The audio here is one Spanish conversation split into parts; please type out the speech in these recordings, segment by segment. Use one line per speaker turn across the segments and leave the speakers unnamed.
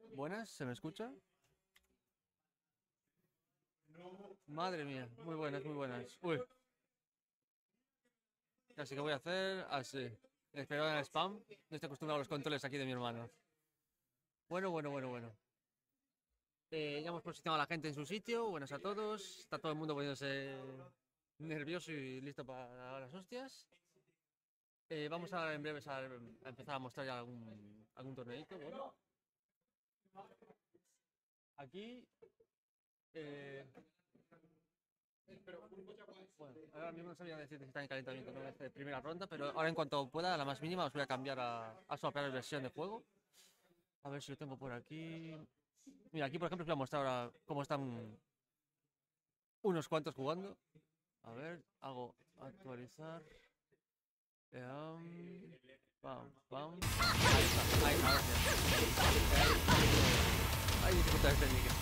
Buenas, ¿se me escucha? Madre mía, muy buenas, muy buenas. Uy, así que voy a hacer así. Espero en el spam. No estoy acostumbrado a los controles aquí de mi hermano. Bueno, bueno, bueno, bueno. Ya hemos posicionado a la gente en su sitio. Buenas a todos. Está todo el mundo poniéndose nervioso y listo para las hostias. Vamos a en breve a empezar a mostrar ya algún torneito. Bueno, aquí. eh, Bueno, ahora mismo no sabía decir si está en calentamiento o no de primera ronda, pero ahora en cuanto pueda, a la más mínima, os voy a cambiar a swapear la versión de juego. A ver si lo tengo por aquí. Mira, aquí por ejemplo os voy a mostrar ahora cómo están unos cuantos jugando. A ver, hago actualizar. Pam, pam. Ahí está, gracias. Hay dificultades técnicas.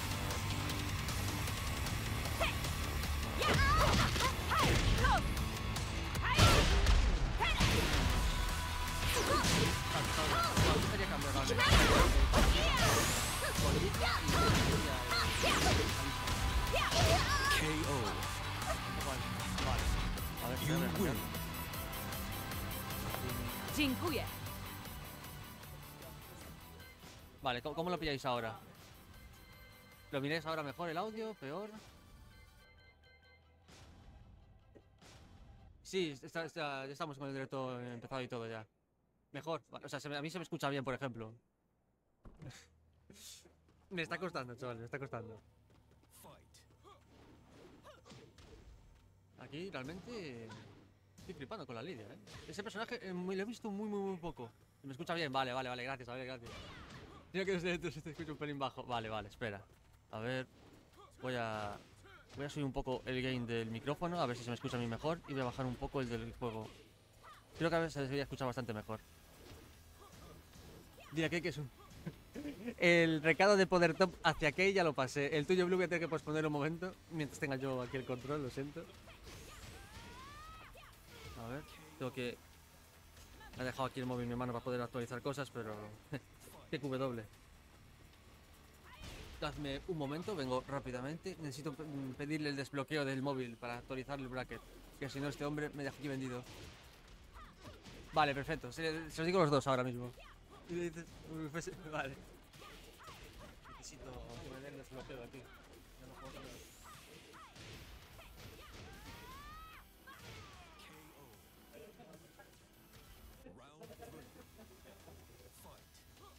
Me gustaría cambiar la
KO.
Vale. A ver si
You
voy a cambiar.
win.
Dziękuję.
Vale, ¿cómo lo pilláis ahora? ¿Lo miráis ahora mejor el audio? ¿Peor? Sí, ya estamos con el directo empezado y todo ya. Mejor. O sea, a mí se me escucha bien, por ejemplo. Me está costando, chaval, me está costando.
Fight.
Aquí realmente estoy flipando con la Lidia, ¿eh? Ese personaje lo he visto muy poco. ¿Me escucha bien? Vale, gracias, a ver, gracias. Creo que desde dentro se te escucha un pelín bajo. Vale, espera. A ver, voy a... Voy a subir un poco el gain del micrófono, a ver si se me escucha a mí mejor. Y voy a bajar un poco el del juego. Creo que a veces se debería escuchar bastante mejor. Diría que es un... El recado de Poder Top hacia Kay ya lo pasé. El tuyo, Blue, voy a tener que posponer un momento. Mientras tenga yo aquí el control, lo siento. A ver, tengo que... Me ha dejado aquí el móvil en mi mano para poder actualizar cosas, pero... TQW. Dadme un momento, vengo rápidamente. Necesito pedirle el desbloqueo del móvil para actualizar el bracket. Que si no, este hombre me deja aquí vendido. Vale, perfecto. Se los digo los dos ahora mismo. Y le dices, vale. Necesito que me den el desbloqueo aquí. Ya no puedo tener-
Round 3. Fight.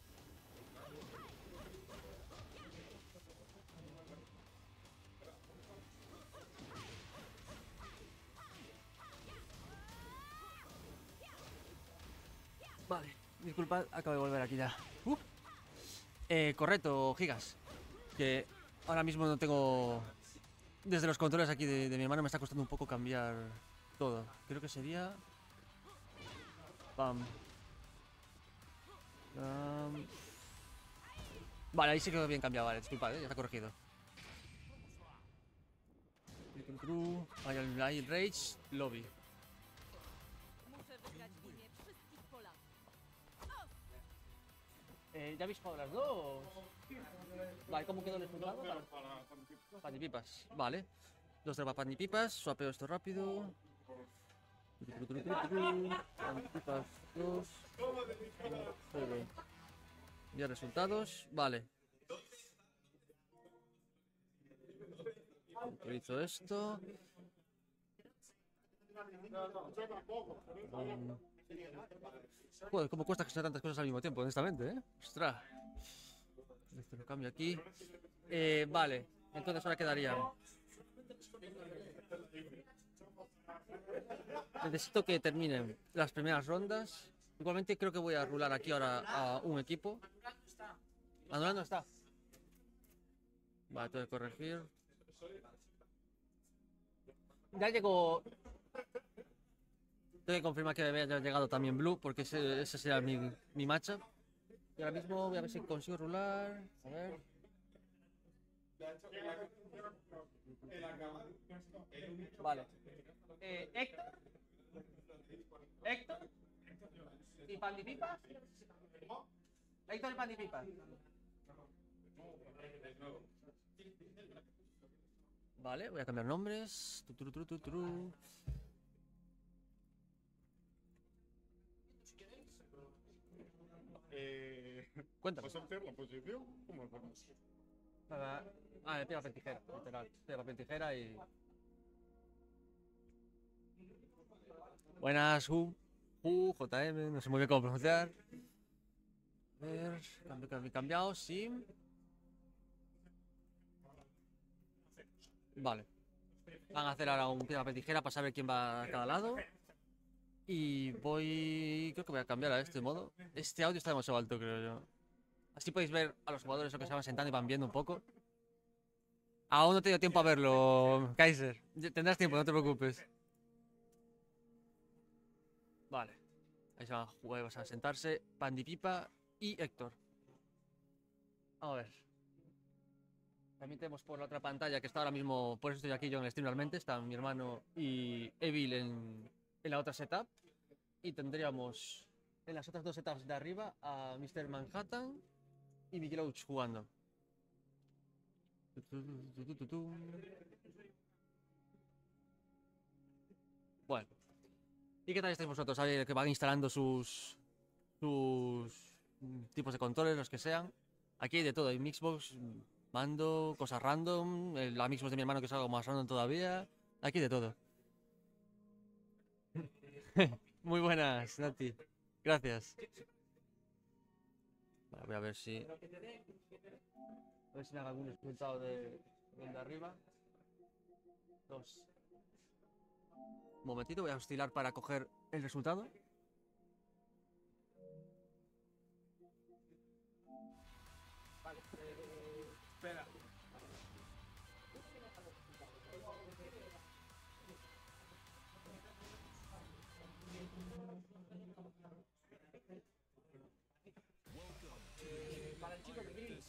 Vale, disculpad, acabo de volver aquí ya. Correcto, Gigas. Que ahora mismo no tengo... Desde los controles aquí de mi mano me está costando un poco cambiar todo. Creo que sería... Pam. Vale, ahí sí quedó bien cambiado, vale, disculpad, ya está corregido. Hay el Rage, Lobby.
Muszę wygrać w imię wszystkich Polaków.
¿Ya habéis jugado las dos? Vale, ¿cómo quedó el resultado? Panipipas, vale. Dos de panipipas, swapeo esto rápido. Panipipas 2. Ya resultados, vale. Utilizo esto. Joder, cómo cuesta gestionar tantas cosas al mismo tiempo, honestamente, ¿eh? Ostras. Esto lo cambio aquí. Vale, entonces ahora quedaría. Necesito que terminen las primeras rondas. Igualmente creo que voy a rular aquí ahora a un equipo. Manuel no está. Vale, tengo que corregir. Ya llegó. Tengo que confirmar que había llegado también Blue, porque ese será mi matchup. Y ahora mismo voy a ver si consigo rular. A ver. Vale. Héctor y Pandipipas. Héctor y Pandipipas. Vale, voy a cambiar nombres. Tuturu. Cuéntame.
¿Vas a hacer la posición? ¿Cómo lo hacemos?
De piedra, papel, tijera, literal. Piedra, papel, tijera y... Buenas, JM, no sé muy bien cómo pronunciar. A ver, cambiado, sí. Vale. Van a hacer ahora un piedra, papel, tijera para saber quién va a cada lado. Y creo que voy a cambiar a este modo. Este audio está demasiado alto, creo yo. Así podéis ver a los jugadores que se van sentando y van viendo un poco. Aún no te dio tiempo a verlo, Kaiser. Tendrás tiempo, no te preocupes. Vale. Ahí se van a sentarse Pandipipa y Héctor. Vamos a ver. También tenemos por la otra pantalla, que está ahora mismo, por eso estoy aquí yo en el stream realmente, está mi hermano y Evil en la otra setup. Y tendríamos en las otras dos setups de arriba a Mr. Manhattan y Miguel Ouch jugando. Bueno. ¿Y qué tal estáis vosotros? ¿Sabéis que van instalando sus tipos de controles, los que sean? Aquí hay de todo, hay Mixbox, mando, cosas random, la Mixbox de mi hermano que es algo más random todavía. Aquí de todo. Muy buenas, Nati. Gracias. Vale, voy a ver si... me hago algún resultado del de arriba. Dos. Un momentito, voy a oscilar para coger el resultado. Vale, espera. Para el chico de Gris.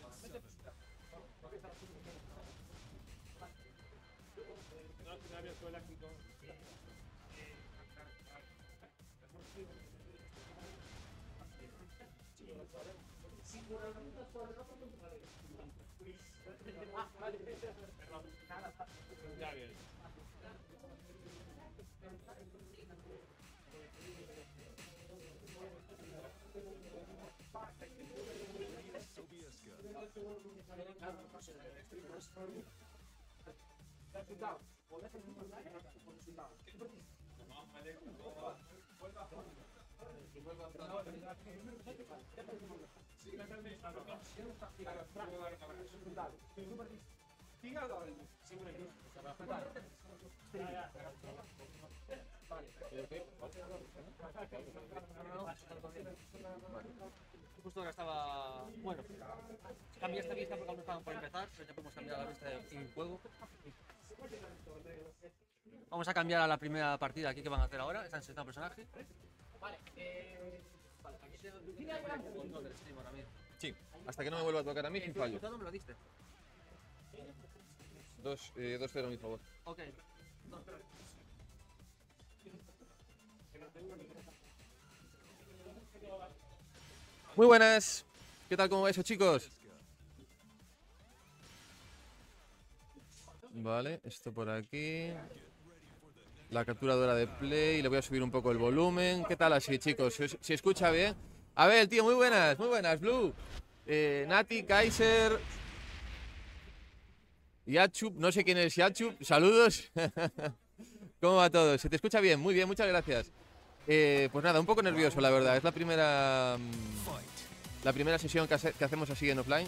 Justo ahora estaba... Bueno, cambié esta vista porque aún no estaban por empezar, pero ya podemos cambiar la vista en juego. Vamos a cambiar a la primera partida aquí que van a hacer ahora, están sentando personaje. Vale, aquí se el control del stream ahora mismo.
Sí, hasta que no me vuelva a tocar a mí sin fallo.
¿Cuándo me lo diste?
2-0 a mi favor.
Ok.
Muy buenas. ¿Qué tal? ¿Cómo va eso, chicos? Vale, esto por aquí. La capturadora de play. Le voy a subir un poco el volumen. ¿Qué tal así, chicos? ¿Se escucha bien? A ver, tío, muy buenas, Blue. Nati, Kaiser. Yachub, no sé quién es Yachub. Saludos. ¿Cómo va todo? ¿Se te escucha bien? Muy bien, muchas gracias. Pues nada, un poco nervioso, la verdad. Es la primera sesión que hacemos así en offline.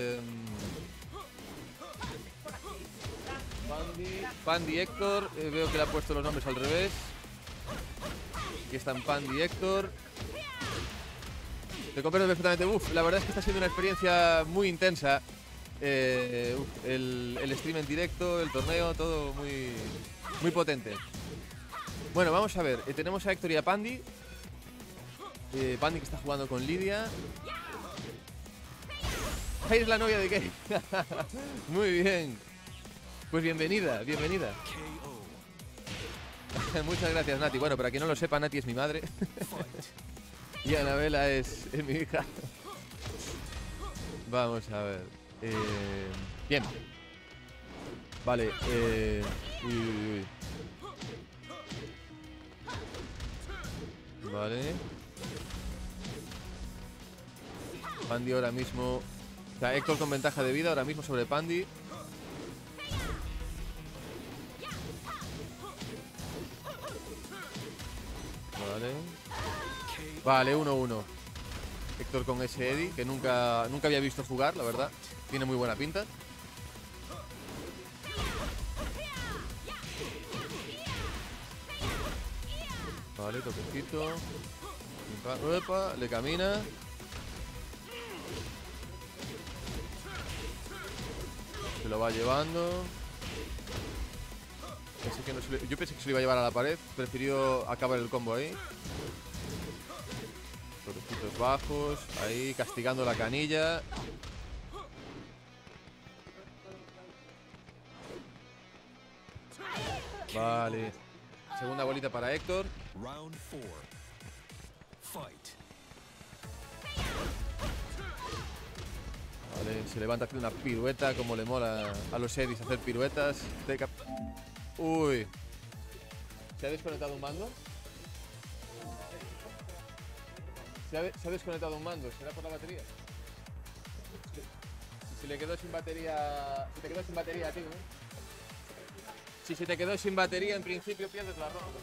Pandy, Héctor. Veo que le ha puesto los nombres al revés. Aquí están Pandy y Héctor. Te comprendo perfectamente. La verdad es que está siendo una experiencia muy intensa. El stream en directo, el torneo, todo muy potente. Bueno, vamos a ver. Tenemos a Héctor y a Pandy. Pandy que está jugando con Lidia. Ahí es la novia de Kay. Muy bien. Pues bienvenida. Muchas gracias, Nati. Bueno, para quien no lo sepa, Nati es mi madre. Y Anabela es mi hija. Vamos a ver. Bien. Vale. Uy, uy, uy. Vale. Pandy ahora mismo. O sea, Héctor con ventaja de vida ahora mismo sobre Pandy. Vale. Vale, 1-1. Héctor con ese Eddie, que nunca había visto jugar, la verdad. Tiene muy buena pinta. Vale, toquecito. Uepa, le camina. Se lo va llevando. Yo pensé que se lo iba a llevar a la pared. Prefirió acabar el combo ahí. Toquecitos bajos. Ahí, castigando la canilla. Vale. Segunda bolita para Héctor.
Round 4. Fight.
Vale, se levanta haciendo una pirueta, como le mola a los Eddies hacer piruetas. Uy. ¿Se ha desconectado un mando? Se ha desconectado un mando, ¿será por la batería? Si le quedó sin batería... Si te quedó sin batería a ti, ¿no? Si se te quedó sin batería, en principio pierdes la ronda.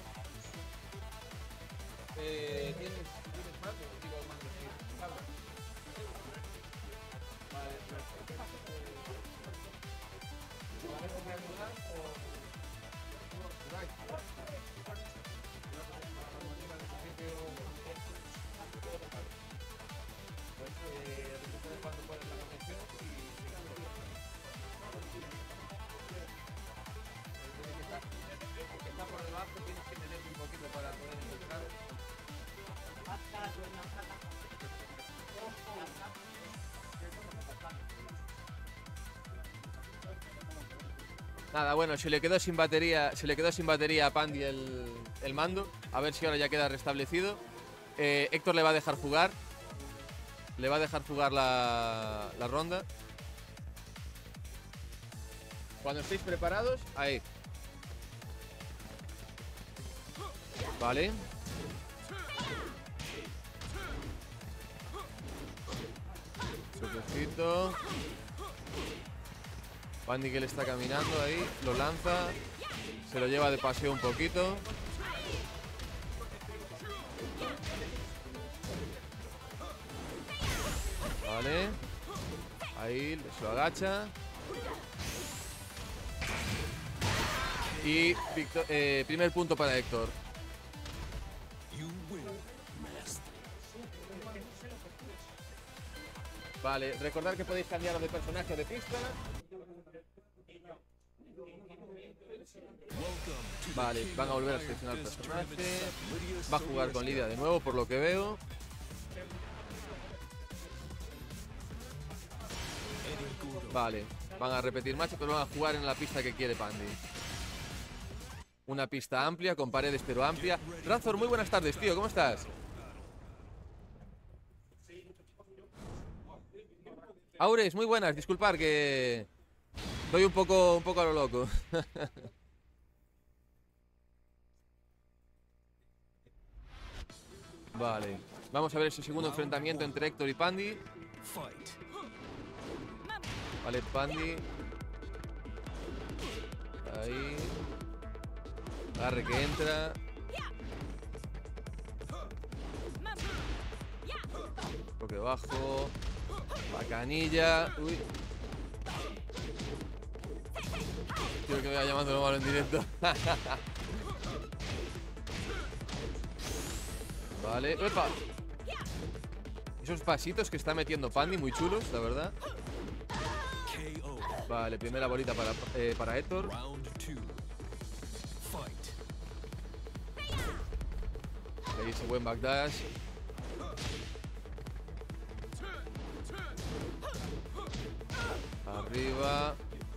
¿Tienes mando? Digo, mando, sí. Vale, ¿la ves triangular o...? cuando pones la conexión y que está por debajo, tienes que tener un poquito para poder encontrar. Nada, bueno, se le quedó sin batería a Pandy el mando. A ver si ahora ya queda restablecido. Héctor le va a dejar jugar. Le va a dejar jugar la ronda. Cuando estéis preparados, ahí. Vale. Suavecito. Pandy que le está caminando ahí. Lo lanza. Se lo lleva de paseo un poquito. Vale. Ahí se lo agacha. Y primer punto para Héctor. Vale, recordad que podéis cambiar de personaje o de pista. Vale, van a volver a seleccionar personaje. Va a jugar con Lidia de nuevo, por lo que veo. Vale, van a repetir match, pero van a jugar en la pista que quiere Pandy. Una pista amplia, con paredes pero amplia. Razor, muy buenas tardes, tío, ¿cómo estás? Aures, muy buenas, disculpad que estoy un poco a lo loco. Vale, vamos a ver ese segundo enfrentamiento entre Héctor y Pandy. Vale, Pandy. Ahí. Agarre que entra. Toque bajo. La canilla. Uy. Quiero que me vaya llamando lo malo en directo. Vale. ¡Epa! Esos pasitos que está metiendo Pandy, muy chulos, la verdad. Vale, primera bolita para Héctor. Ahí ese buen backdash. Arriba.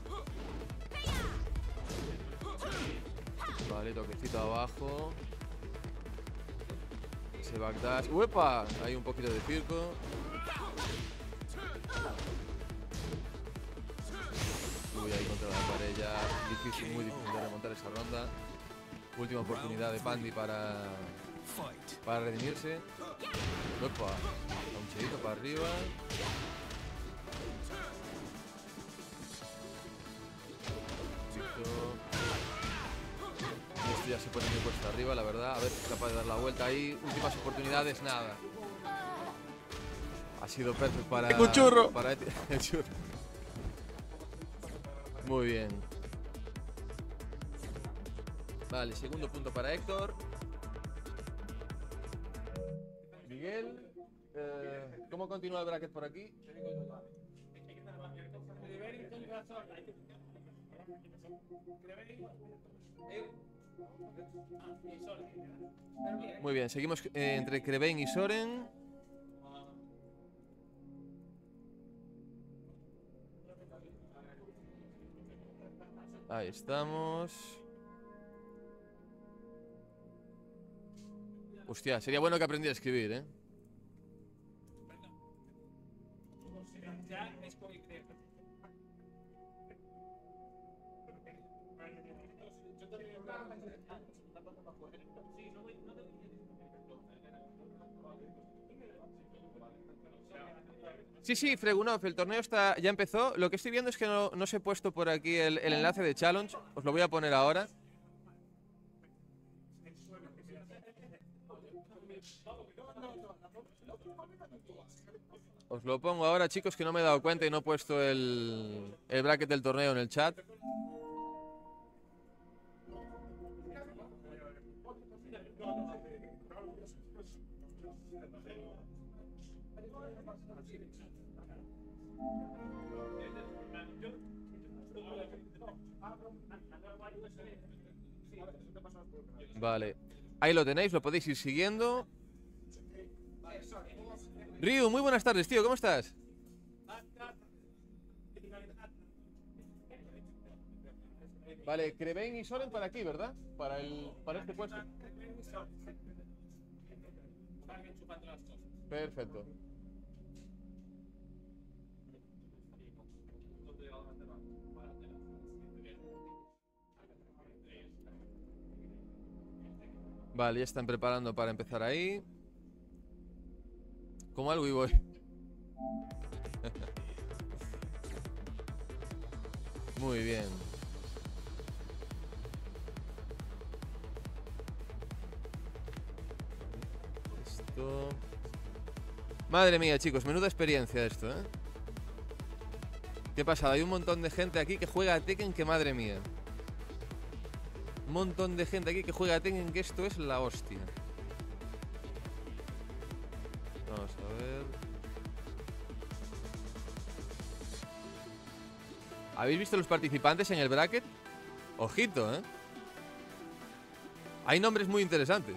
Vale, toquecito abajo. Ese backdash. ¡Uepa! Hay un poquito de circo. contra la pared ya. Difícil, muy difícil de remontar esa ronda. Última oportunidad de Pandy para redimirse. Opa, un chedito para arriba. Esto ya se pone muy puesto arriba, la verdad. A ver si es capaz de dar la vuelta ahí. Últimas oportunidades, nada. Ha sido perfecto para...
¡Un churro!
Para el churro. Muy bien. Vale, segundo punto para Héctor. Miguel, ¿cómo continúa el bracket por aquí? Muy bien, seguimos entre Crebain y Soren. Ahí estamos. Hostia, sería bueno que aprendiera a escribir, ¿eh? Sí, Fregunov, el torneo ya empezó. Lo que estoy viendo es que no os he puesto por aquí el enlace de challenge. Os lo voy a poner ahora. Os lo pongo ahora, chicos, que no me he dado cuenta y no he puesto el bracket del torneo en el chat. Vale, ahí lo tenéis, lo podéis ir siguiendo. Ryu, muy buenas tardes, tío, ¿cómo estás? Vale, Crebain y Soren para aquí, ¿verdad? Para este puesto. Perfecto. Vale, ya están preparando para empezar ahí. Como algo y voy. Muy bien. Esto... Madre mía, chicos, menuda experiencia esto, ¿eh? ¿Qué pasa? Hay un montón de gente aquí que juega a Tekken que madre mía. Un montón de gente aquí que juega a Tekken que esto es la hostia. Vamos a ver. ¿Habéis visto los participantes en el bracket? Ojito, ¿eh? Hay nombres muy interesantes.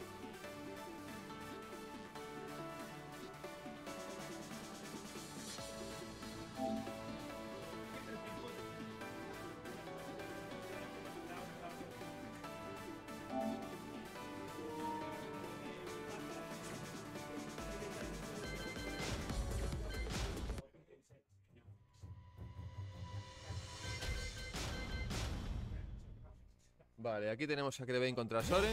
Vale, aquí tenemos a Crebain contra Soren.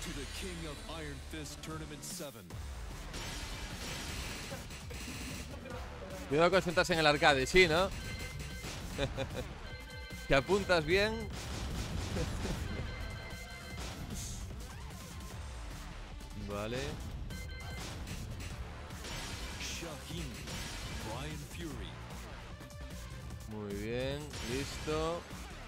Cuidado con sentarse en el arcade, sí, ¿no? Te apuntas bien. Vale. Muy bien, listo.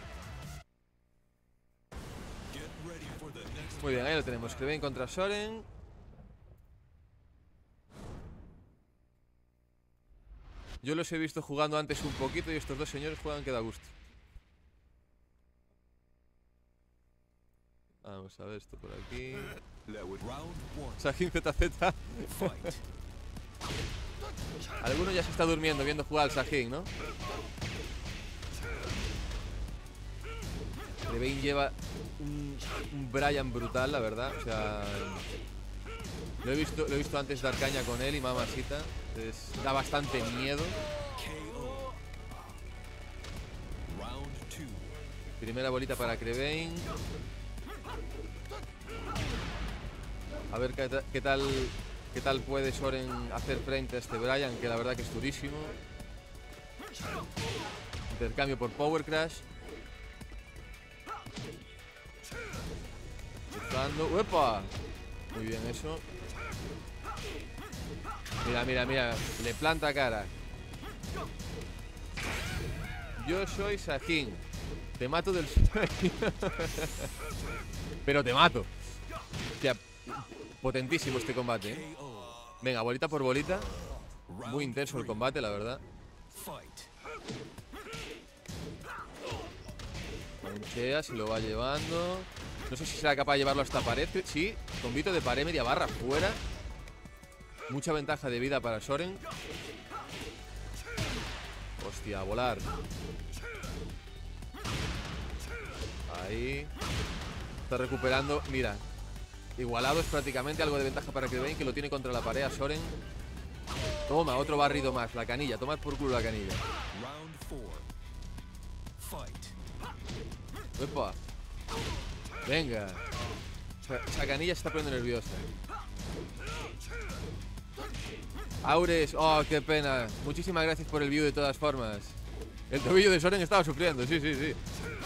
Muy bien, ahí lo tenemos. Crebain contra Soren. Yo los he visto jugando antes un poquito y estos dos señores juegan que da gusto. Vamos a ver esto por aquí. Sajin ZZ. Alguno ya se está durmiendo viendo jugar al Sajin, ¿no? Crebain lleva un Brian brutal, la verdad. O sea, lo he visto antes dar caña con él y mamacita. Entonces, da bastante miedo. Primera bolita para Crebain. A ver qué tal puede Soren hacer frente a este Brian, que la verdad que es durísimo. Intercambio por Power Crash. Buscando. ¡Uepa! Muy bien eso. Mira, mira, mira. Le planta cara. Yo soy Sajin. Te mato del sueño. Pero te mato. Hostia, potentísimo este combate, ¿eh? Venga, bolita por bolita. Muy intenso el combate, la verdad. Conchea, se lo va llevando. No sé si será capaz de llevarlo hasta pared. Sí, combito de pared, media barra fuera. Mucha ventaja de vida para Soren. Hostia, a volar. Ahí. Está recuperando. Mira. Igualado, es prácticamente algo de ventaja para Crebain, que lo tiene contra la pared a Soren. Toma, otro barrido más. La canilla, tomad por culo la canilla. Epa. Venga. Esa canilla se está poniendo nerviosa. Aures, oh, qué pena. Muchísimas gracias por el view de todas formas. El tobillo de Soren estaba sufriendo, sí, sí, sí.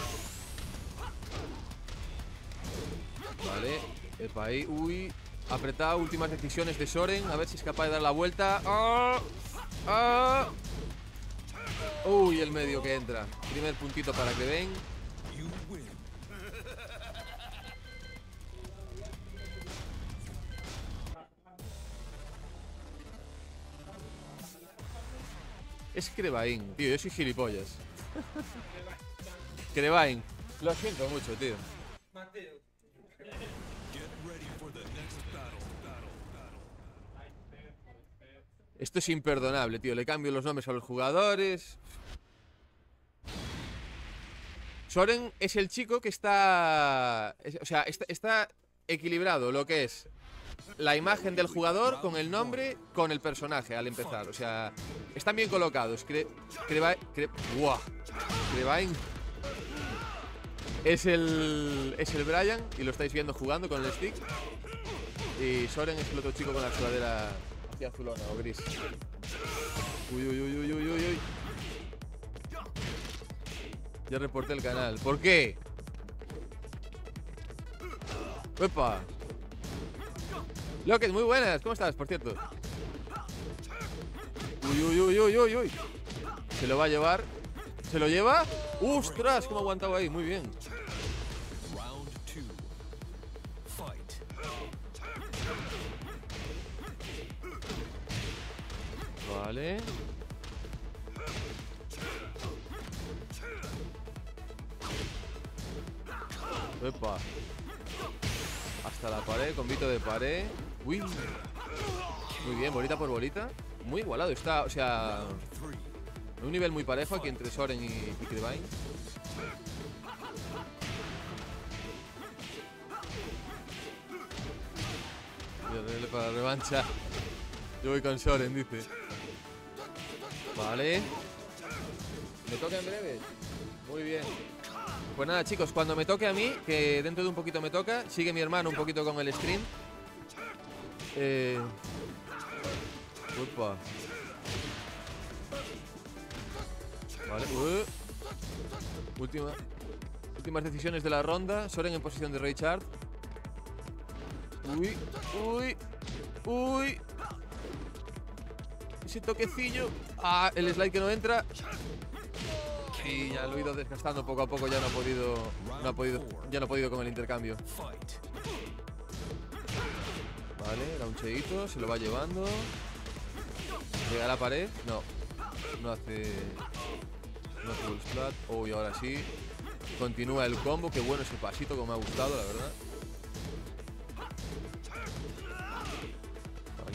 Vale, epa ahí, uy. Apretado, últimas decisiones de Soren. A ver si es capaz de dar la vuelta. ¡Ah! ¡Ah! Uy, el medio que entra. Primer puntito para Crebain. Es Crebain, tío, yo soy gilipollas. Crebain. Lo siento mucho, tío. Esto es imperdonable, tío. Le cambio los nombres a los jugadores. Soren es el chico que está... O sea, está equilibrado lo que es la imagen del jugador con el nombre, con el personaje al empezar. O sea, están bien colocados. Crebain es el Brian y lo estáis viendo jugando con el stick. Y Soren es el otro chico con la sudadera hacia azulona o gris. Uy, uy, uy, uy, uy, uy, uy. Ya reporté el canal. ¿Por qué? ¡Epa! Locket, muy buenas. ¿Cómo estás, por cierto? Uy, uy, uy, uy, uy, uy. Se lo va a llevar. ¿Se lo lleva? ¡Ostras! ¿Cómo ha aguantado ahí? Muy bien. Vale. Epa. Hasta la pared, combito de pared. Uy. Muy bien, bolita por bolita. Muy igualado está, o sea, un nivel muy parejo aquí entre Soren y Crebain. Para la revancha. Yo voy con Soren, dice. Vale. ¿Me toca en breve? Muy bien. Pues nada, chicos, cuando me toque a mí, que dentro de un poquito me toca, sigue mi hermano un poquito con el stream. Upa. Vale. Últimas decisiones de la ronda. Soren en posición de Raychard. Uy, uy, uy. Ese toquecillo. Ah, el slide que no entra. Y ya lo he ido desgastando poco a poco. Ya no ha podido con el intercambio. Vale, era un cheito. Se lo va llevando. Llega a la pared. No hace full splat. Uy, ahora sí. Continúa el combo. Qué bueno ese pasito, como me ha gustado, la verdad. Vale.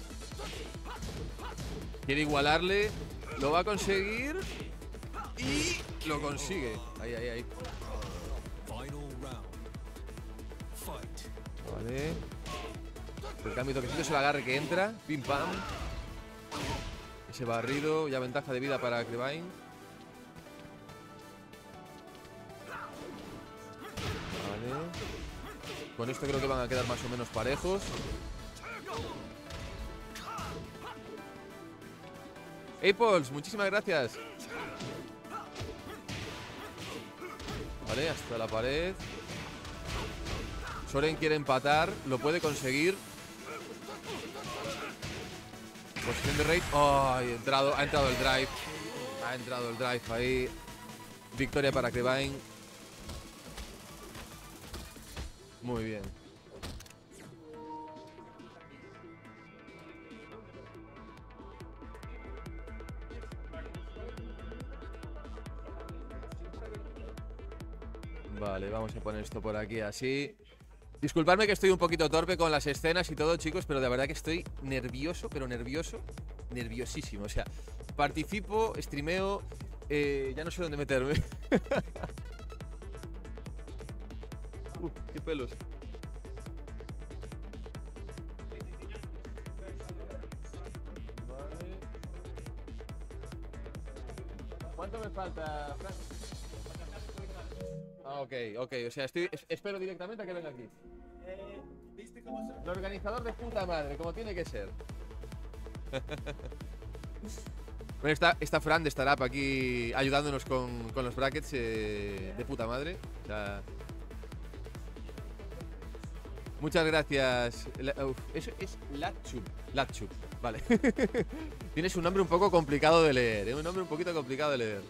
Quiere igualarle. Lo va a conseguir. Y lo consigue. Ahí, ahí, ahí. Vale. El cambio toquecito es el agarre que entra. Pim pam. Ese barrido. Ya ventaja de vida para Crebain. Con esto creo que van a quedar más o menos parejos. Aples, muchísimas gracias. Vale, hasta la pared. Soren quiere empatar, lo puede conseguir. Posición de raid. Oh, ha entrado el drive. Ha entrado el drive ahí. Victoria para Crebain. Muy bien. Vale, vamos a poner esto por aquí así. Disculpadme que estoy un poquito torpe con las escenas y todo, chicos, pero de verdad que estoy nervioso, pero nervioso, nerviosísimo. O sea, participo, streameo, ya no sé dónde meterme. Qué pelos. Vale. ¿Cuánto me falta, Fran? Ah, ok, o sea, espero directamente a que venga aquí.
¿Viste cómo se...?
El organizador de puta madre, como tiene que ser. Bueno, está Fran de Startup aquí ayudándonos con los brackets de puta madre. O sea, muchas gracias. Eso es Latchub, vale. Tienes un nombre un poco complicado de leer, un nombre un poquito complicado de leer.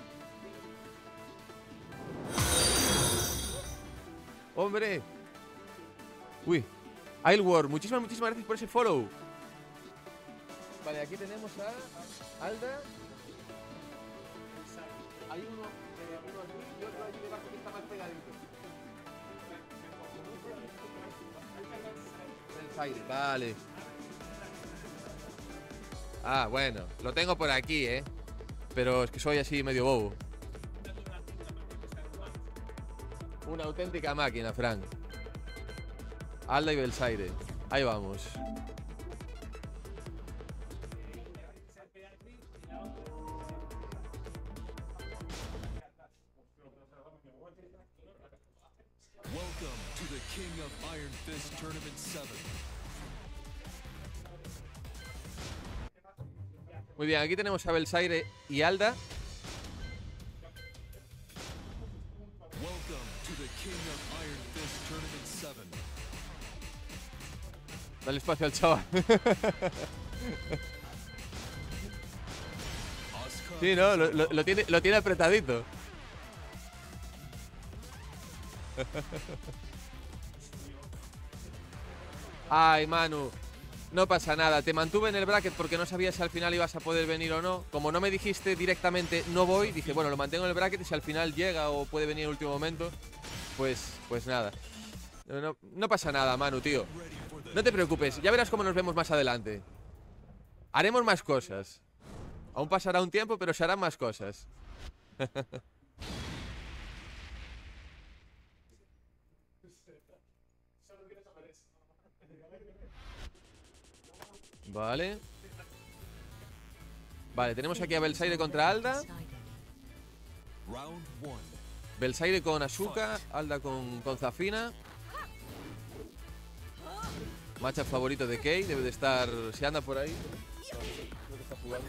¡Hombre! Uy, Ailwar, muchísimas gracias por ese follow. Vale, aquí tenemos a Alda. Hay uno aquí y otro allí debajo que está más pegadito. El Zaire, vale. Ah, bueno, lo tengo por aquí, pero es que soy así medio bobo. Una auténtica máquina, Frank. Alda y Belsaire. Ahí vamos.
Welcome to the King of Iron Fist Tournament 7.
Muy bien, aquí tenemos a Belsaire y Alda.
Welcome to the King of Iron Fist Tournament 7.
Dale espacio al chaval. Sí, ¿no? Lo tiene apretadito. Ay, Manu. No pasa nada. Te mantuve en el bracket porque no sabía si al final ibas a poder venir o no. Como no me dijiste directamente no voy, dije, bueno, lo mantengo en el bracket y si al final llega o puede venir en el último momento, pues nada. No pasa nada, Manu, tío. No te preocupes, ya verás cómo nos vemos más adelante. Haremos más cosas. Aún pasará un tiempo, pero se harán más cosas. Vale. Vale, tenemos aquí a Belsaire contra Alda.
Round 1.
Belsaire con Asuka, Alda con Zafina. Matchup favorito de Kei, debe de estar... Si anda por ahí. Creo que está jugando.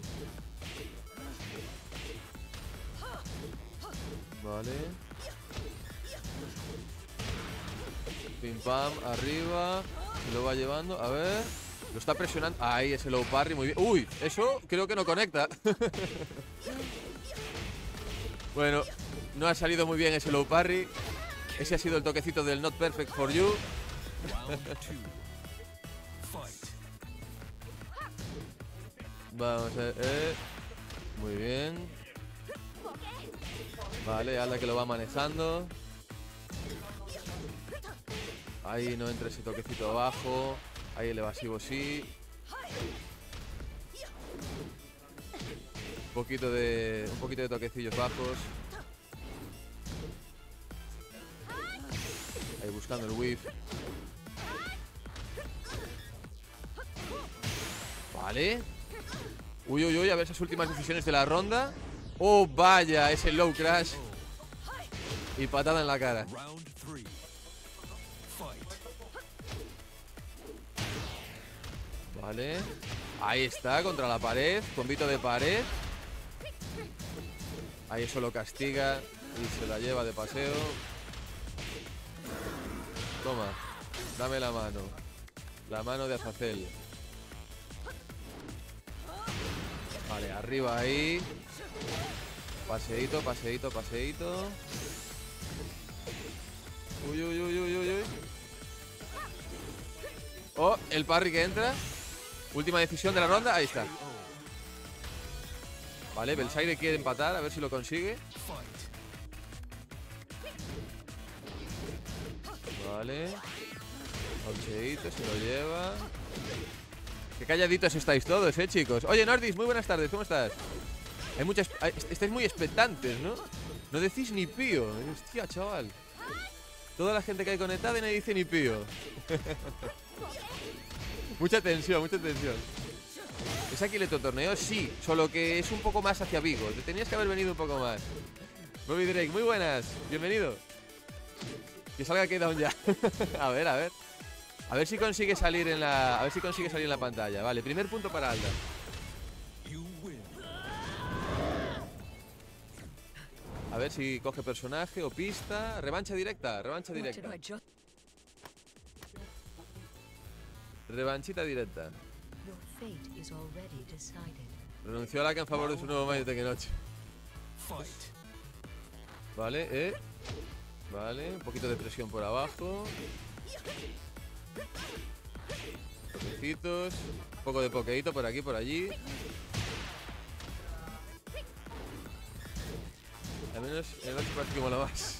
Vale. Pim pam, arriba. Se lo va llevando, a ver. Lo está presionando. Ahí, ese low parry, muy bien. Uy, eso creo que no conecta. Bueno, no ha salido muy bien ese low parry. Ese ha sido el toquecito del Not Perfect for You.
Round 2. Fight.
Vamos a ver. Muy bien. Vale, Alda que lo va manejando. Ahí no entra ese toquecito abajo. Ahí el evasivo sí. Un poquito de toquecillos bajos. Ahí buscando el whiff. Vale. Uy, uy, uy, a ver esas últimas decisiones de la ronda. Oh, vaya, ese low crash. Y patada en la cara.
Round 3.
Vale. Ahí está, contra la pared. Combito de pared. Ahí eso lo castiga y se la lleva de paseo. Toma, dame la mano. La mano de Azazel. Vale, arriba ahí. Paseíto, paseíto, paseíto. Uy, uy, uy, uy, uy, uy. Oh, el parry que entra. Última decisión de la ronda, ahí está. Vale, Belsaire quiere empatar, a ver si lo consigue. Vale. Launcheito, se lo lleva. Qué calladitos estáis todos, chicos. Oye, Nordis, muy buenas tardes, ¿cómo estás? Hay muchas... estáis muy expectantes, ¿no? No decís ni pío. Hostia, chaval. Toda la gente que hay conectada y nadie dice ni pío. Mucha tensión, mucha tensión. ¿Es Aquileto torneo? Sí, solo que es un poco más hacia Vigo. Te tenías que haber venido un poco más. Bobby Drake, muy buenas. Bienvenido. Que salga K-Down ya. A ver, a ver. A ver si consigue salir en la... A ver si consigue salir en la pantalla. Vale, primer punto para Alda. A ver si coge personaje o pista. Revancha directa, revancha directa. Revanchita directa. Renunció a la que en favor de su nuevo mayo de noche. Vale, vale, un poquito de presión por abajo. Toquecitos. Un poco de pokeito por aquí, por allí. Al menos en el 8 parece que mola más.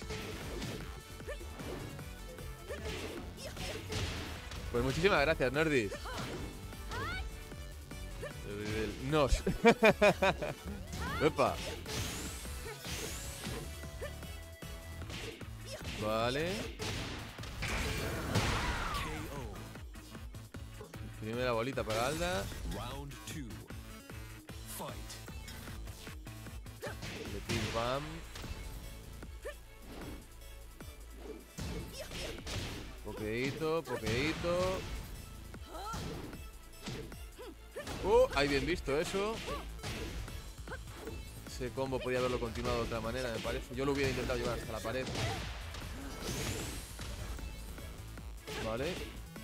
Pues muchísimas gracias, Nordis. Nos. Epa. Vale. Primera bolita para Alda.
Round 2. Fight.
De pim pam. Poqueito, poqueito. Ahí bien visto eso. Ese combo podía haberlo continuado de otra manera, me parece. Yo lo hubiera intentado llevar hasta la pared. Vale.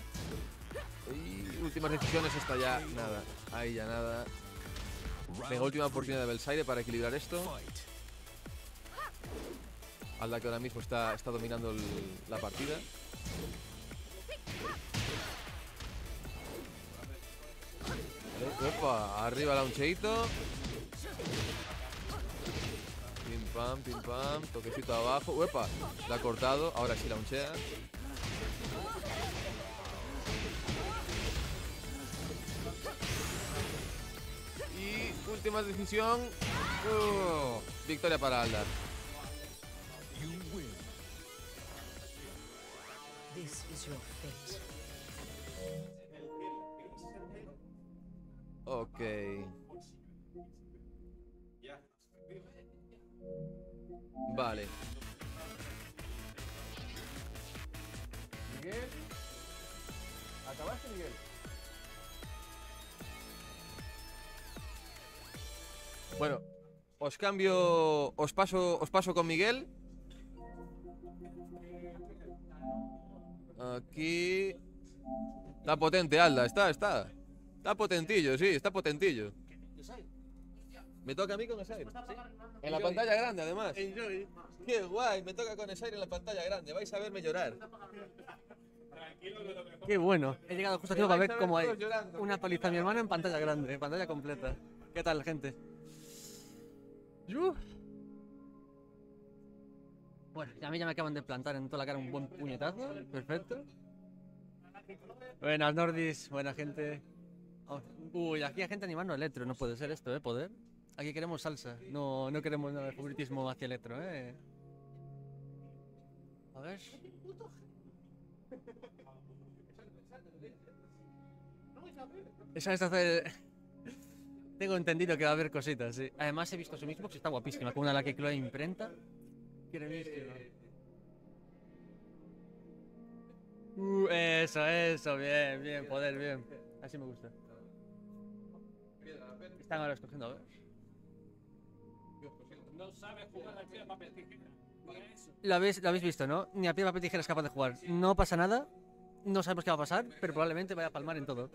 Y últimas decisiones, esta ya nada. Ahí ya nada. Venga, última oportunidad de Belsaire para equilibrar esto. Alda que ahora mismo está dominando la partida. Vale, opa, arriba launcheito. Pim pam, toquecito abajo. Uepa, la ha cortado, ahora sí launchea. Y última decisión. Victoria para Alda.
This is your fate.
Ok. Vale. Miguel. ¿Acabaste, Miguel? Bueno, os cambio, os paso con Miguel. Aquí. Está potente, Alda, está potentillo, sí, está potentillo. Me toca a mí con Esair. En la pantalla grande, además. Qué guay, me toca con Esair en la pantalla grande. Vais a verme llorar.
Qué bueno. He llegado justo a tiempo para ver cómo hay una paliza a mi hermano en pantalla grande, en pantalla completa. ¿Qué tal, gente? Bueno, a mí ya me acaban de plantar en toda la cara un buen puñetazo. Perfecto. Buenas, Nordis. Buena gente. Uy, aquí hay gente animando electro. No puede ser esto, poder. Aquí queremos salsa. No queremos nada de favoritismo hacia electro, A ver. Esa es hacer... Tengo entendido que va a haber cositas, sí. Además he visto su mismo, que está guapísima, con una la que Chloe imprenta. Cremísima. Eso, bien, poder, bien. Así me gusta. Están ahora escogiendo, a ver.
No sabe jugar al piedra, papel, tijera. Para eso.
Lo habéis visto, ¿no? Ni a piedra, papel, tijera es capaz de jugar. No pasa nada. No sabemos qué va a pasar, pero probablemente vaya a palmar en todo.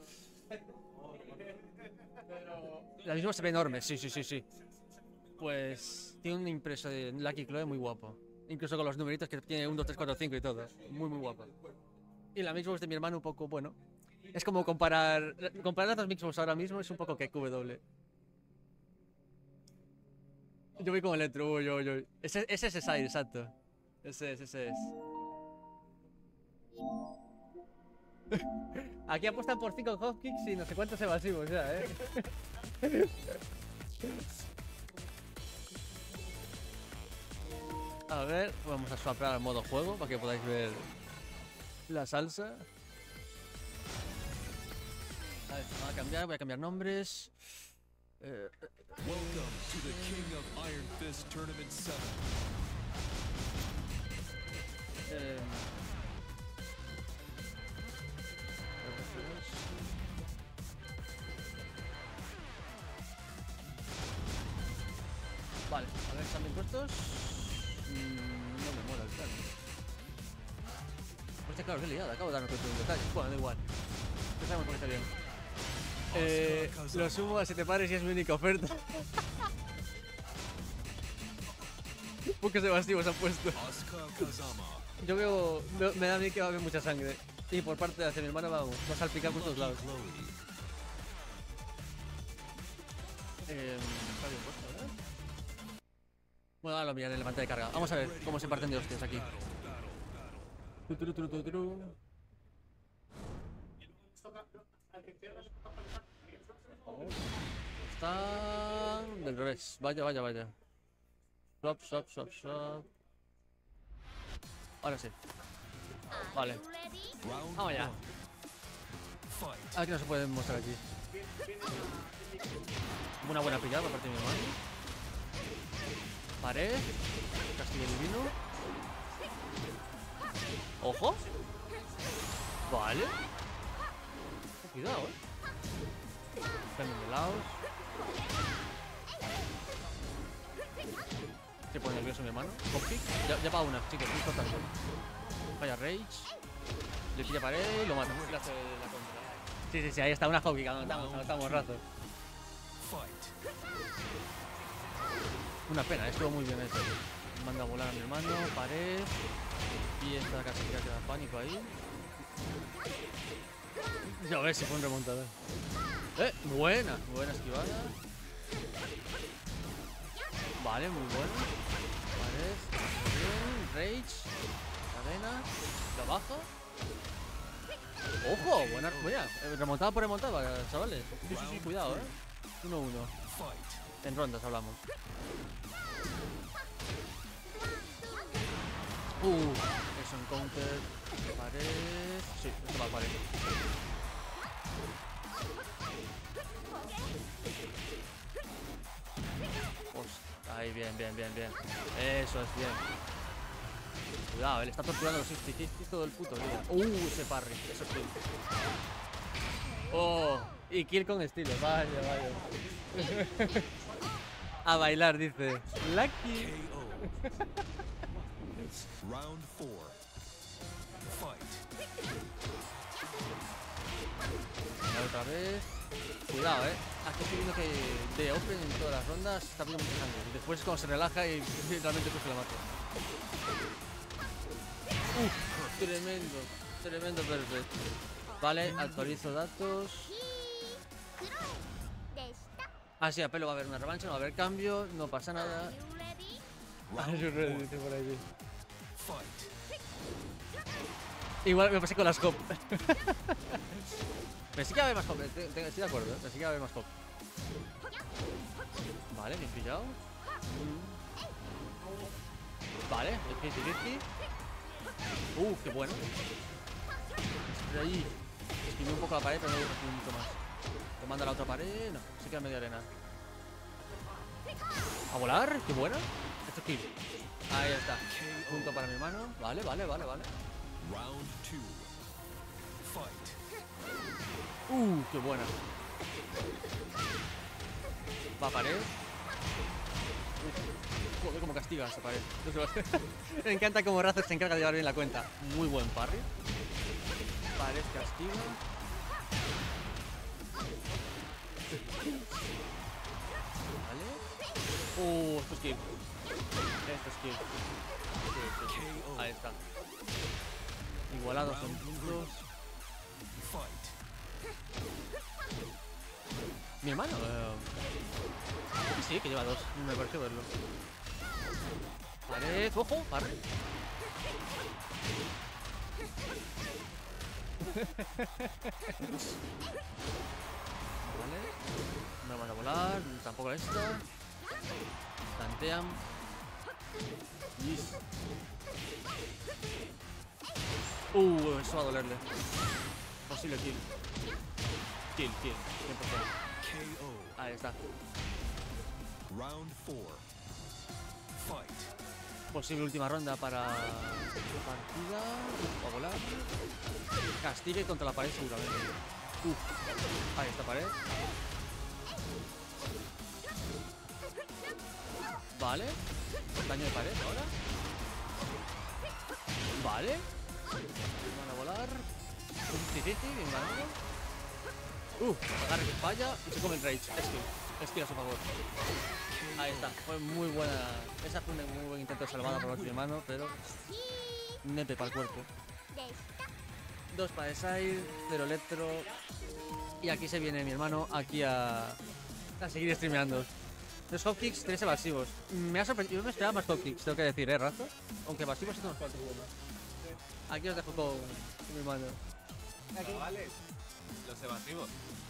La misma se ve enorme, sí, sí, sí, sí. Pues tiene un impreso de Lucky Chloe muy guapo. Incluso con los numeritos que tiene 1, 2, 3, 4, 5 y todo. Muy, muy guapo. Y la Mixbox de mi hermano un poco, bueno. Es como comparar las dos Mixbox ahora mismo, es un poco que QW. Yo voy con Electro, uy, uy, uy. Ese es Side, exacto. Ese es. Aquí apuestan por 5 hopkicks y no sé cuántos evasivos ya, A ver, vamos a swapar al modo juego para que podáis ver la salsa. A ver, voy a cambiar nombres.
Welcome to the King of Iron Fist Tournament 7.
Vale, a ver, ¿están bien puestos? No me mola el plan. Hostia, claro, qué liada, acabo de darme cuenta de un detalle. Bueno, da igual. Empezamos por está bien. Lo sumo a 7 pares y es mi única oferta. Pocos evasivos han puesto.
Asuka Kazama.
Yo veo, me da a mí que va a haber mucha sangre. Y por parte de mi hermano vamos, va a salpicar por todos lados.
Chloe.
Está bien puesto, ¿verdad? Bueno, ahora lo miraré en el pantalla de carga. Vamos a ver cómo se parten de hostias aquí. Están del revés. Vaya. Swap. Ahora sí. Vale.
Round
Vamos ya.
one. Fight.
Aquí no se puede mostrar aquí. Una buena pillada por parte de mi hermano. Pared. Castillo divino. Ojo. Vale. Cuidado, Cambio de lados. Se pone nervioso mi hermano. Hopkick. Ya va una, chicos. Muy importante. Falla Rage. Le pilla pared y lo mata. Le hace la contra. Sí, ahí está una Hopkick. Anotamos rato.
Fight.
Una pena, estuvo muy bien eso. Manda a volar a mi hermano, pared. Y esta casi que queda pánico ahí. Ya ves si fue un remontador. Buena esquivada. Vale, muy buena. Pared. Bien, Rage. Cadena. La baja. Ojo, buena. Mira, remontada por remontada, chavales. Sí, cuidado, 1-1.
Fight.
En rondas hablamos. Es un counter. Pared. Sí, esto va a pared. Hostia, ahí, bien. Eso es bien. Cuidado, él está torturando los 50-50 todo el puto día. Ese parry. Eso es kill. Y kill con estilo. Vaya. A bailar, dice. Lucky.
KO. Round 4. Fight.
Otra vez. Cuidado, Aquí estoy viendo que de open en todas las rondas está viendo mucha sangre. Después cuando se relaja y realmente coge la mata. Tremendo perfecto. Vale, actualizo datos. Sí, a pelo va a haber una revancha, no va a haber cambio, no pasa nada. Dice por ahí.
Fight.
Igual me pasé con las hop. Pensé que iba a haber más hop, estoy de acuerdo, pensé que iba a haber más hop. Vale, bien pillado. Vale, el 50-50. Qué bueno. Estoy ahí. Esquivé un poco la pared, pero no voy a recibir mucho más. Lo manda a la otra pared, no, se queda media arena. A volar, qué buena. Esto es kill. Ahí está. Punto para mi hermano. Vale.
Round 2. Fight.
Qué buena. Va a pared. Joder, cómo castiga esa pared. No se va a- Me encanta cómo Razer se encarga de llevar bien la cuenta. Muy buen parry. Pared castiga. Vale. Esto es kill. Esto es kill. Sí, sí, sí. Ahí está. Igualados en puntos.
Fight.
Mi hermano. Sí, que lleva 2. Me pareció verlo. Pared. Ojo, pared. Vale. No van a volar. Tampoco esto. Tantean. Yes. Eso va a dolerle. Posible kill. Kill, 100%.
KO.
Ahí está.
Round 4. Fight.
Posible última ronda para partida. A volar. Castigue contra la pared seguramente. Ahí está pared. Vale. Daño de pared ahora. Vale. Van a volar. Bien ganado. Agarre que falla y se come el rage. Skill a su favor. Ahí está. Fue muy buena. Esa fue un muy buen intento de salvada por mi hermano, pero nepe para el cuerpo. 2 para Desire, 0 Electro. Y aquí se viene mi hermano aquí a seguir streameando. 2 hopkicks, 3 evasivos. Me ha sorprendido. Yo me esperaba más hopkicks, tengo que decir, Razo. Aunque evasivos sí tenemos 4 buenos. Aquí os dejo con mi hermano.
Vale. Los evasivos.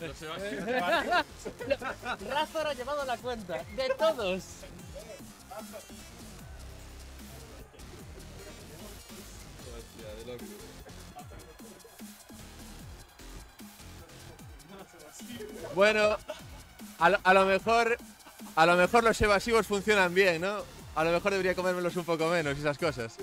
Razo ha llevado la cuenta de todos.
Bueno, a lo mejor los evasivos funcionan bien, ¿no? A lo mejor debería comérmelos un poco menos y esas cosas.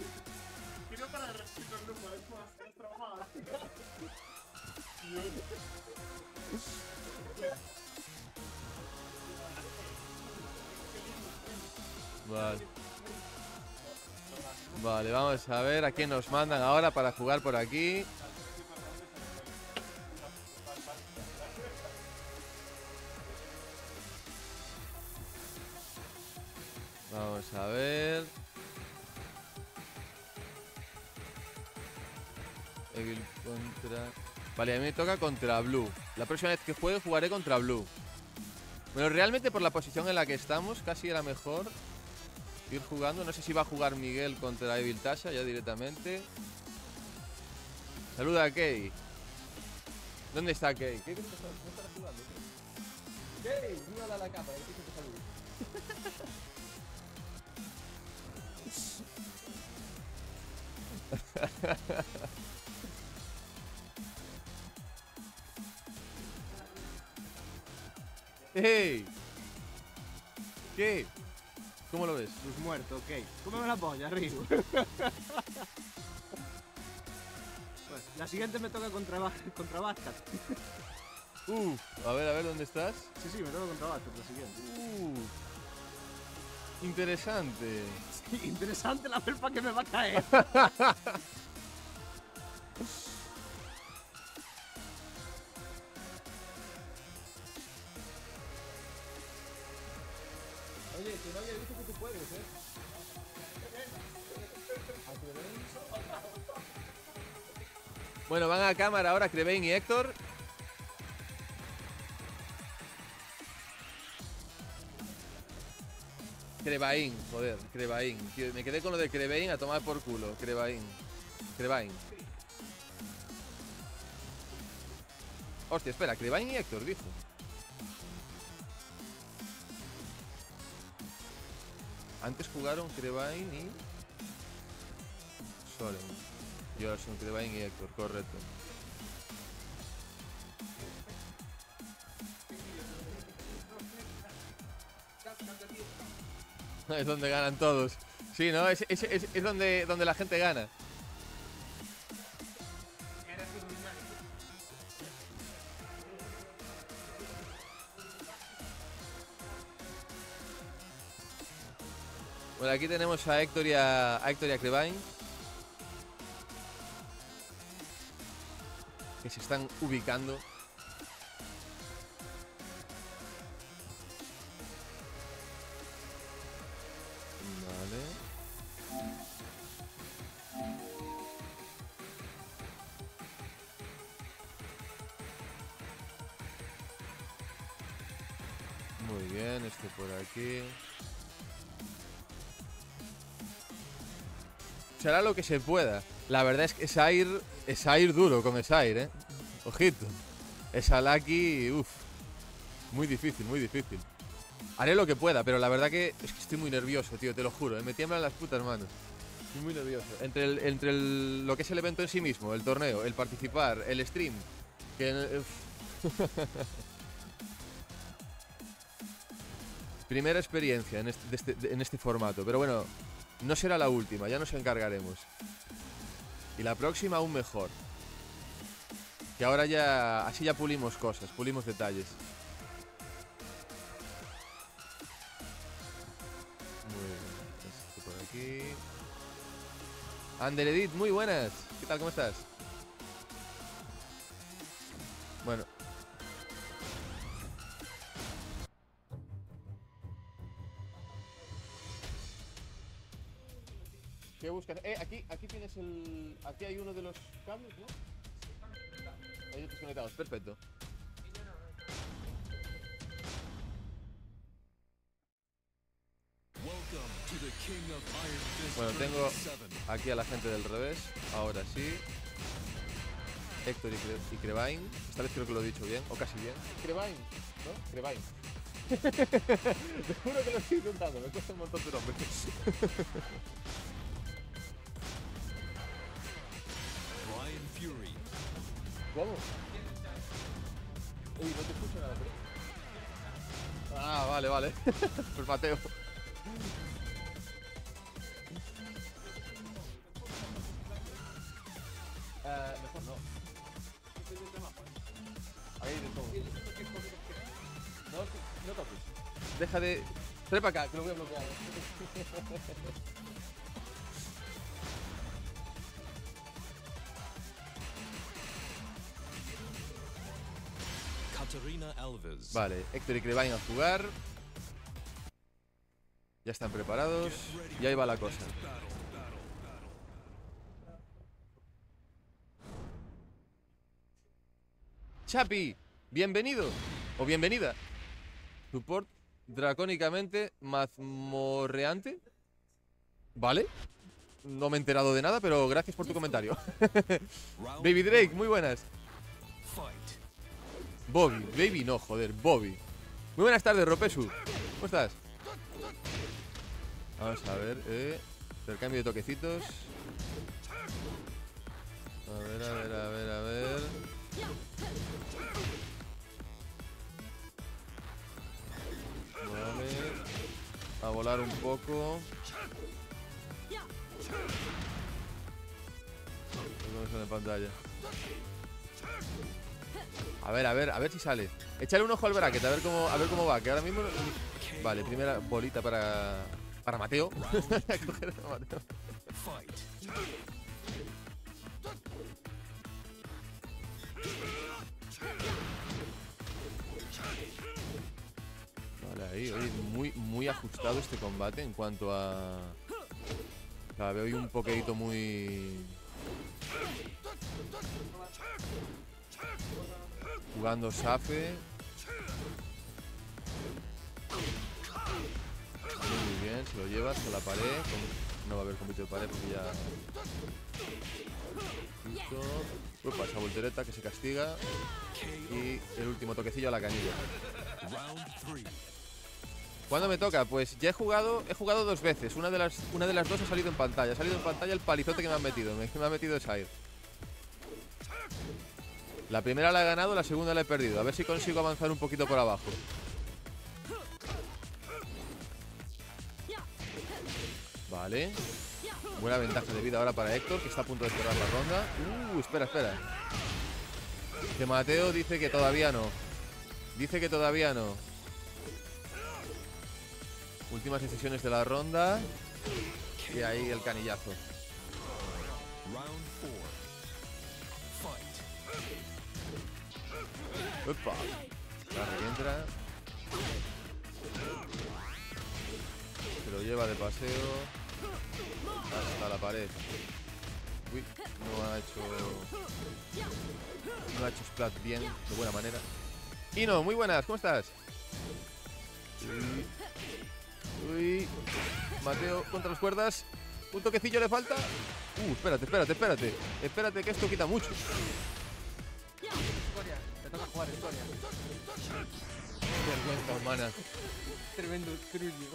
Vale. Vale, vamos a ver a quién nos mandan ahora para jugar por aquí. Vamos a ver. Evil contra... Vale, a mí me toca contra Blue. La próxima vez que juegue jugaré contra Blue. Bueno, realmente por la posición en la que estamos casi era mejor ir jugando. No sé si va a jugar Miguel contra Evil Tasha ya directamente. Saluda a Kay. ¿Dónde está Kay? ¿Qué crees que estará jugando? Kay, mírala a la capa, que te saluda. ¡Hey! ¿Qué? ¿Cómo lo ves?
Pues muerto, ok. Cómeme la polla, arriba. Pues, la siguiente me toca contra Vázquez.
A ver, ¿dónde estás?
Sí, me toca contra Vázquez, la siguiente.
Interesante.
Sí, interesante la felpa que me va a caer.
Oye, que no había visto que tú puedes, ¿eh? Bueno, van a cámara ahora Crebain y Héctor. Crebain, joder, Crebain. Tío, me quedé con lo de Crebain a tomar por culo. Crebain. Hostia, espera, Crebain y Héctor, dijo. Antes jugaron Crebain y Soren. Y ahora son Crebain y Héctor, correcto. Es donde ganan todos. Sí, ¿no? Es donde la gente gana. Bueno, aquí tenemos a Héctor y a Crebain, que se están ubicando. Vale. Muy bien, este por aquí. Será lo que se pueda. La verdad es que es Air duro con Esair, ¿eh? Ojito. Esa Lucky, uff. Muy difícil, muy difícil. Haré lo que pueda, pero la verdad que es que estoy muy nervioso, tío, te lo juro. Me tiemblan las putas manos. Estoy muy nervioso. Entre lo que es el evento en sí mismo, el torneo, el participar, el stream. Que, primera experiencia en este formato, pero bueno, no será la última, ya nos encargaremos. Y la próxima aún mejor. Que ahora ya, así ya pulimos cosas, pulimos detalles. Muy bien, esto por aquí. Ander Edith, muy buenas. ¿Qué tal, cómo estás? Bueno. ¿Qué buscas? Aquí tienes el... Aquí hay uno de los cables, ¿no? Hay otros conectados, perfecto. Bueno, tengo aquí a la gente del revés. Ahora sí. Héctor y Crebain. Esta vez creo que lo he dicho bien, o casi bien. Crebain, ¿no? Crebain. Te juro que lo estoy intentando, me cuesta un montón de nombres. ¿Cómo? Uy, no te escucho nada, pero... Ah, vale. Pues Mateo. Mejor no. Ahí de todo. No toques. Deja de... Trae para acá, que lo voy a bloquear. Vale, Héctor y Crebain a jugar. Ya están preparados. Y ahí va la cosa. Chapi, bienvenido. O bienvenida. Support dracónicamente mazmorreante. Vale. No me he enterado de nada, pero gracias por tu comentario. Baby Drake, muy buenas. Bobby, Baby no, joder, Bobby. Muy buenas tardes, Ropesu. ¿Cómo estás? Vamos a ver, intercambio de toquecitos. A ver. Vale. A volar un poco. Vamos en la pantalla. A ver si sale. Échale un ojo al bracket, a ver cómo va. Que ahora mismo... Vale, primera bolita para Mateo. Coger a Mateo. Vale, ahí, oye, muy ajustado este combate en cuanto a... O sea, veo ahí un poquito muy... Jugando Safe. Muy bien, se lo llevas a la pared. No va a haber combate de pared porque ya... Listo. Upa, esa voltereta que se castiga. Y el último toquecillo a la canilla. ¿Cuándo me toca? Pues ya he jugado dos veces. Una de las dos ha salido en pantalla. Ha salido en pantalla el palizote que me han metido. Me ha metido Esair. La primera la he ganado, la segunda la he perdido. A ver si consigo avanzar un poquito por abajo. Vale. Buena ventaja de vida ahora para Héctor, que está a punto de cerrar la ronda. Espera. Que Mateo dice que todavía no. Dice que todavía no. Últimas decisiones de la ronda. Y ahí el canillazo.
Round 4. Fight.
Upa. La revienta. Se lo lleva de paseo hasta la pared. Uy, no ha hecho splat bien, de buena manera. Ino, muy buenas, ¿cómo estás? Uy. Mateo contra las cuerdas. Un toquecillo le falta. Espérate. Espérate que esto quita mucho.
Historia, te toca jugar historia.
Vergüenza humana.
Tremendo trullo.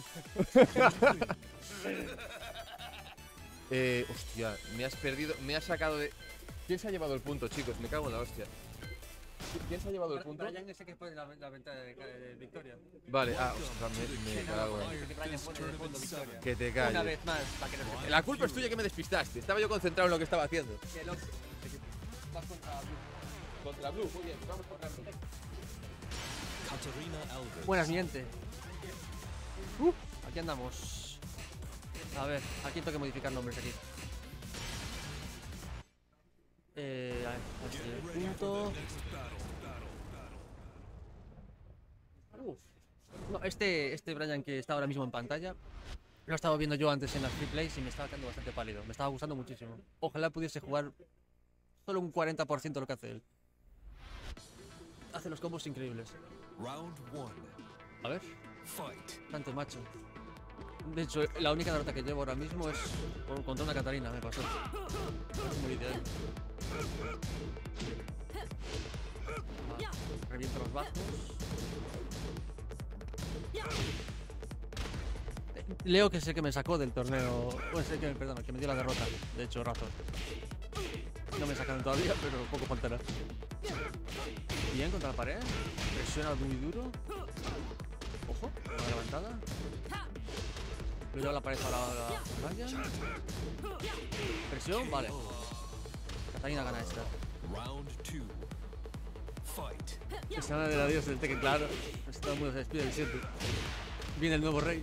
Hostia, me has perdido. Me has sacado de. ¿Quién se ha llevado el punto, chicos? Me cago en la hostia. ¿Quién se ha llevado el punto?
Brian ese que pone la ventana de victoria.
Vale, ostras, me cago en.
Que Brian pone de fondo victoria.
Que te
Una
calles.
vez más, para que no se
La culpa es tuya que me despistaste. Estaba yo concentrado en lo que estaba haciendo.
Que lo- vas contra Blue.
Contra Blue, muy bien, vamos contra Blue.
Katarina Alves.
Buenas, mi gente. Aquí andamos. A ver, ¿a quién tengo que modificar nombres aquí? A ver, este punto. No, este Brian que está ahora mismo en pantalla lo he estado viendo yo antes en las free plays y me estaba quedando bastante pálido. Me estaba gustando muchísimo. Ojalá pudiese jugar solo un 40% de lo que hace él. Hace los combos increíbles.
Round 1.
A ver.
Fight.
Bastante macho. De hecho, la única derrota que llevo ahora mismo es contra una Catarina, me pasó. Es muy ideal. Reviento los bajos. Leo que sé que me sacó del torneo. Bueno, sé que, perdón, que me dio la derrota. De hecho, razón. No me sacaron todavía, pero poco faltará. Bien, contra la pared. Presiona muy duro. Ojo, una levantada. Le lleva la pared a la raya. Presión, vale. Catarina gana esta.
Round 2. Fight.
Esta de la diosa del Tekken, claro. Todo el mundo se despide del 7. Viene el nuevo rey.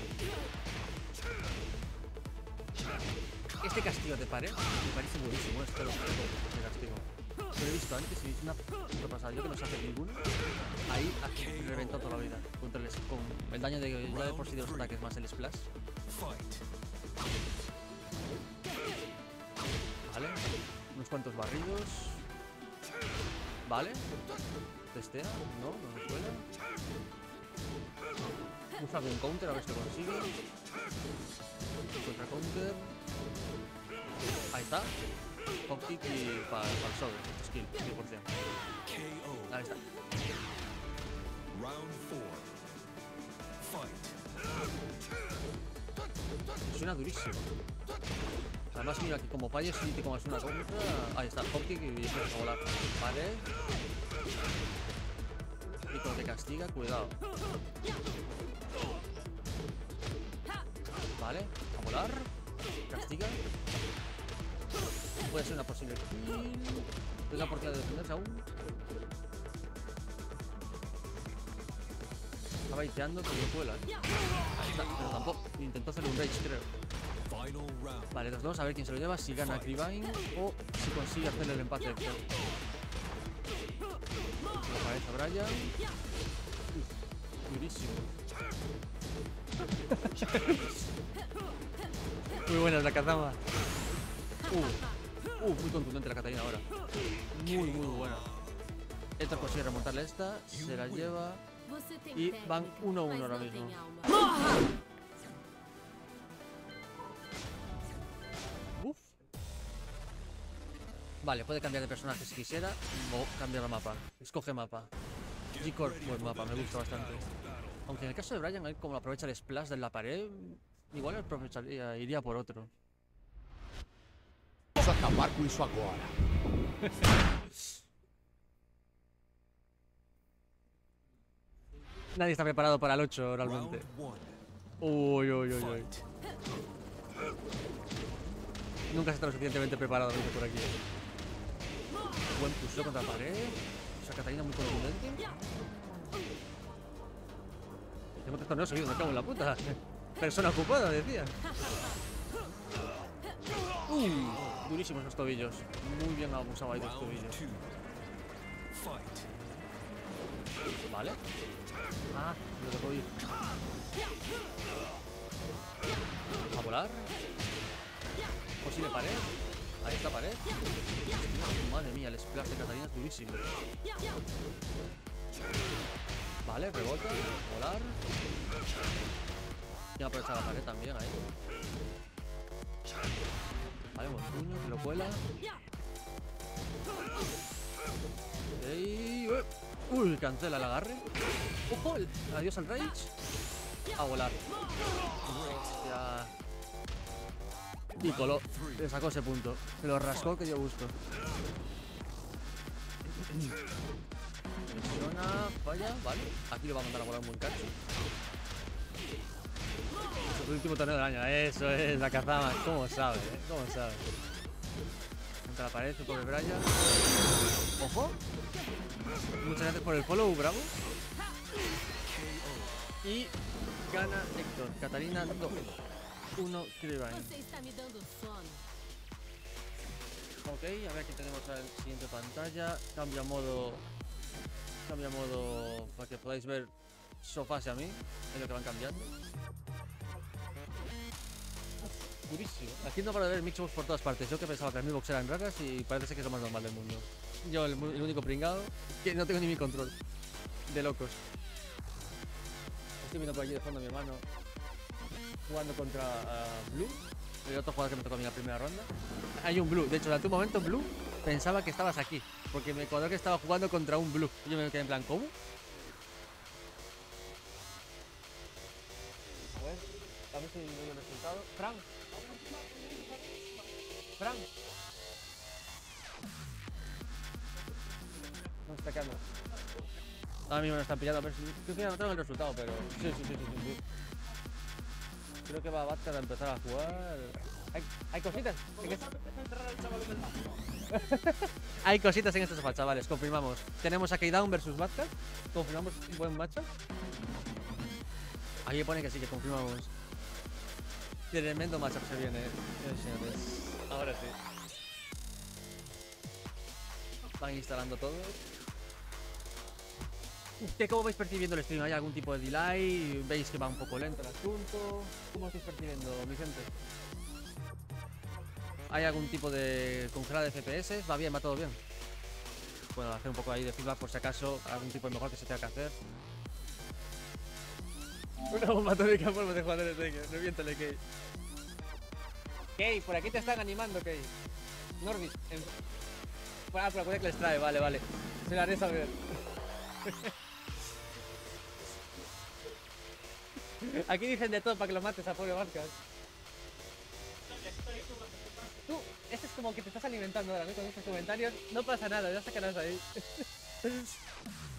Este castigo de pared me parece buenísimo. Este lo de castigo. Lo he visto antes y es una puta pasada. Yo que no se hace ninguno. Ahí reventó toda la vida. Contra con el daño de ya de por sí de los ataques más el splash.
Fight.
Vale. Unos cuantos barridos. Vale. Testea. No, no se puede. Usa un counter a ver si lo consigue. Contra counter. Ahí está. Pop kick y para el sobre. Skill, 100%.
KO.
Ahí está.
Round 4. Fight.
Suena durísimo. Además, mira que como falles y te comas una contra. Ahí está, pop kick y empiezas a volar. Vale. Y cuando te castiga, cuidado. Vale, a volar. Castiga. Puede ser una posible kill. Tiene la oportunidad de defenderse aún. Está baiteando, pero no cuela. Ahí está, pero tampoco. Intentó hacer un rage, creo.
Final round.
Vale, los dos, a ver quién se lo lleva, si gana Krivine o si consigue hacerle el empate. La cabeza a Brian. Durísimo. Muy buena la Kazama. Muy contundente la Catarina ahora. Muy buena. Héctor consigue remontarle esta, se la lleva y van 1-1 ahora mismo. Vale, puede cambiar de personaje si quisiera o cambiar el mapa. Escoge mapa. G-Corp, buen mapa, me gusta bastante. Aunque en el caso de Brian, él como aprovecha el splash de la pared, igual aprovecharía, iría por otro.
Posso acabar com isso agora.
Nadie está preparado para el 8 realmente.
Round 1.
Uy.
Fight.
Nunca se está lo suficientemente preparado, dice por aquí. Buen push contra la pared. Esa Catarina muy contundente. Tengo 3 torneos seguidos, me cago en la puta. Persona ocupada, decía. Durísimos los tobillos. Muy bien abusado ahí de los
Round
tobillos.
2. Fight.
Vale. Ah, lo dejó ir. A volar. Posible pared. Ahí está pared. Madre mía, el splash de Katarina es durísimo. Vale, rebota. Volar. Y aprovechar la pared también ahí. Vale, buen puño, que lo cuela. Ey, uy, cancela el agarre. Ojo, adiós al rage. A volar. Hostia. Y coló. Le sacó ese punto. Se lo rascó que dio gusto. Presiona, falla, vale. Aquí lo va a mandar a volar un buen cacho. Es el último torneo del año. Eso es la Kazama. ¿Cómo sabe? ¿Cómo sabe? Contra la pared, por el Brian. Ojo. Muchas gracias por el follow, bravo. Y gana Héctor. Katarina 2. 1 Kiribane.
Você está me dando sono.
Ok, a ver, aquí tenemos la siguiente pantalla. Cambia modo para que podáis ver sofá hacia mí. Es lo que van cambiando. Durísimo. Aquí no para de ver mixbox por todas partes. Yo que pensaba que las mixbox eran raras y parece ser que es lo más normal del mundo. Yo el único pringado que no tengo ni mi control. De locos. Estoy viendo por aquí de fondo a mi hermano jugando contra Blue, el otro jugador que me tocó a mí en la primera ronda. Hay un Blue, de hecho, durante un momento Blue pensaba que estabas aquí, porque me cuadró que estaba jugando contra un Blue. Y yo me quedé en plan, ¿cómo? A ver, a ver si doy el resultado. Fran. Fran. No está quedando. Ahora mismo me están pillando. A ver si. Creo que ya no tengo el resultado, pero. Sí. Creo que va Vázquez a empezar a jugar. Hay cositas. Hay cositas en este sofá, chavales. Confirmamos. Tenemos a K-Down versus Vázquez. Confirmamos un buen matchup. Aquí pone que sí, que confirmamos. Tremendo matchup se viene, señores. Ahora sí. Van instalando todo. ¿Cómo vais percibiendo el stream? ¿Hay algún tipo de delay? ¿Veis que va un poco lento el asunto? ¿Cómo lo estáis percibiendo, Vicente? ¿Hay algún tipo de congelada de FPS? ¿Va bien? ¿Va todo bien? Bueno, hacer un poco ahí de feedback por si acaso algún tipo de mejor que se tenga que hacer. Una bomba atómica por de jugadores de que reviéntale, Key. Key, por aquí te están animando, Key. Norbis. Por la cuenta que les trae, vale. Se lo haré saber. Aquí dicen de todo para que lo mates a pobre Vázquez. Tú, este es como que te estás alimentando ahora, ¿no? Con estos comentarios. No pasa nada, ya sacarás ahí.